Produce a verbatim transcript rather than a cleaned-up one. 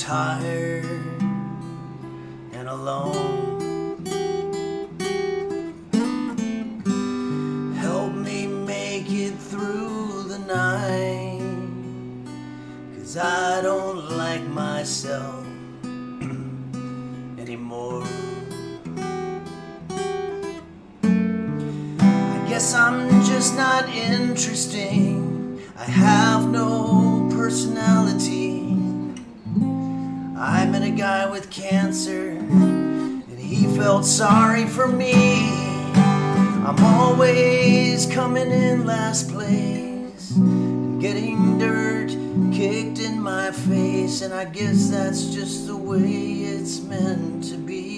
tired and alone. Help me make it through the night, 'cause I don't like myself anymore. I guess I'm just not interesting. I have no personality. I met a guy with cancer, and he felt sorry for me. I'm always coming in last place, and getting dirt kicked in my face, and I guess that's just the way it's meant to be.